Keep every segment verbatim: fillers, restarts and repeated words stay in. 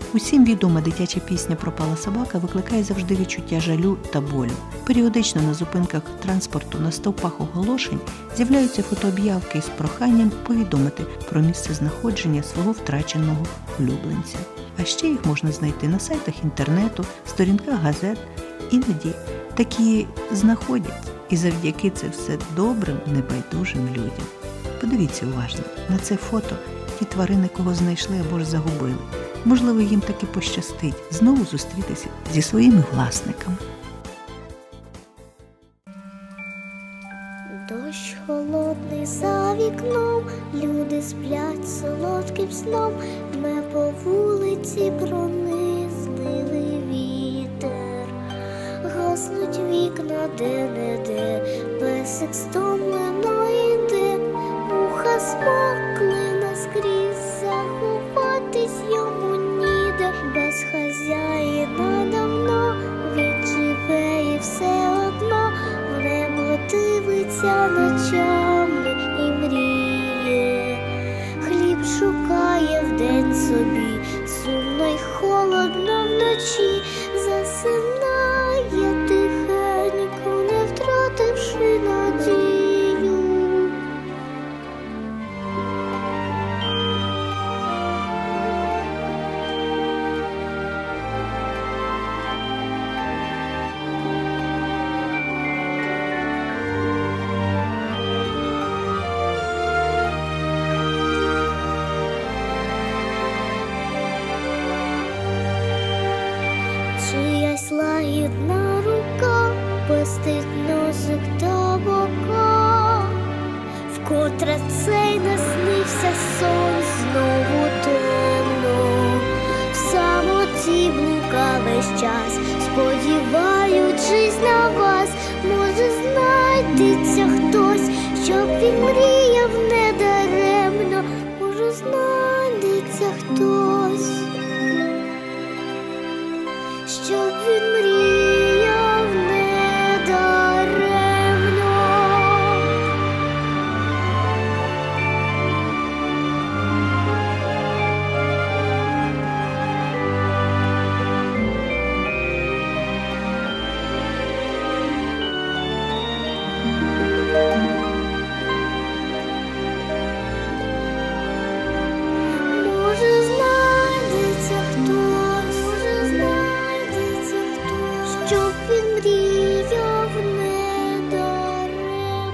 Усім відома дитяча пісня «Пропала собака» викликає завжди відчуття жалю та болю. Періодично на зупинках транспорту на стовпах оголошень з'являються фотооб'явки з проханням повідомити про місце знаходження свого втраченого улюбленця. А ще їх можна знайти на сайтах інтернету, сторінках газет. Іноді такі знаходять, і завдяки це все добрим, небайдужим людям. Подивіться уважно, на це фото ті тварини, кого знайшли або ж загубили. Можливо, їм таки пощастить знову зустрітися зі своїми власниками. Дощ холодний за вікном, люди сплять солодким сном, дме по вулиці пронизливий вітер. Гаснуть вікна де-не-де, песик стомлено йде, муха смокли наскрізь, заховатись йому ніде. Без хазяїна давно він живе і все одно в небо дивиться ночами і мріє. Хліб шукає вдень собі, сумно й холодно вночі, засинає тихенько, не втративши надію. Чиясь лагідна рука пестить носик та бока, вкотре цей наснився сон знову темно. В самоті блукав весь час, сподіваючись на вас. Може, знайдеться хтось, щоб він мріяв недаремно. Може, знайдеться хтось, щоб він мріяв недаремно. Може, знайдеться хтось, може, знайдеться хтось, щоб він мріяв недаремно.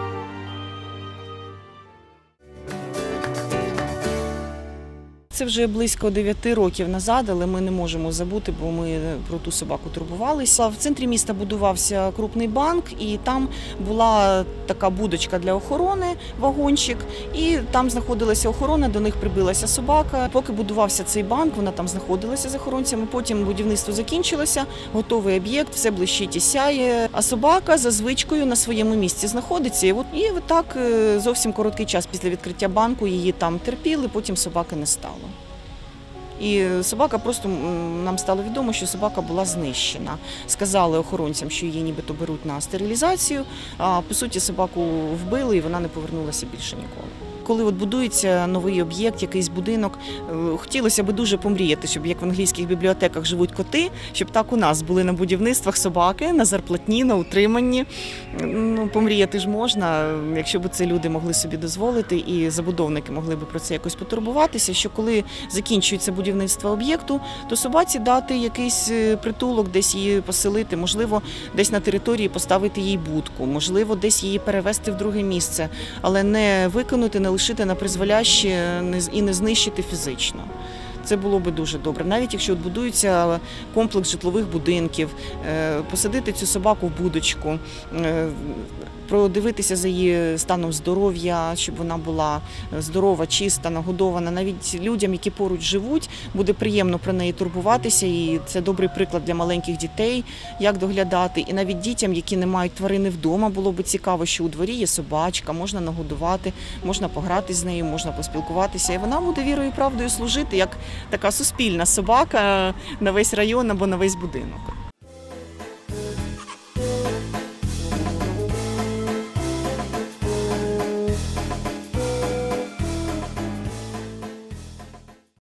Це вже близько дев'яти років назад, але ми не можемо забути, бо ми про ту собаку турбувалися. В центрі міста будувався крупний банк, і там була така будочка для охорони, вагончик, і там знаходилася охорона, до них прибилася собака. Поки будувався цей банк, вона там знаходилася з охоронцями, потім будівництво закінчилося, готовий об'єкт, все блищить і сяє, а собака за звичкою на своєму місці знаходиться. І от і так зовсім короткий час після відкриття банку її там терпіли, потім собаки не стало. І собака просто, нам стало відомо, що собака була знищена. Сказали охоронцям, що її нібито беруть на стерилізацію, а по суті собаку вбили і вона не повернулася більше ніколи. Коли от будується новий об'єкт, якийсь будинок, хотілося б дуже помріяти, щоб як в англійських бібліотеках живуть коти, щоб так у нас були на будівництвах собаки, на зарплатні, на утриманні. Ну, помріяти ж можна, якщо б це люди могли собі дозволити і забудовники могли б про це якось потурбуватися, що коли закінчується будівництво об'єкту, то собаці дати якийсь притулок, десь її поселити, можливо, десь на території поставити їй будку, можливо, десь її перевезти в друге місце, але не викинути, не лишити на призволяще і не знищити фізично. Це було би дуже добре. Навіть якщо будується комплекс житлових будинків, посадити цю собаку в будочку, продивитися за її станом здоров'я, щоб вона була здорова, чиста, нагодована. Навіть людям, які поруч живуть, буде приємно про неї турбуватися, і це добрий приклад для маленьких дітей, як доглядати. І навіть дітям, які не мають тварини вдома, було б цікаво, що у дворі є собачка, можна нагодувати, можна пограти з нею, можна поспілкуватися. І вона буде вірою і правдою служити, як така суспільна собака на весь район або на весь будинок.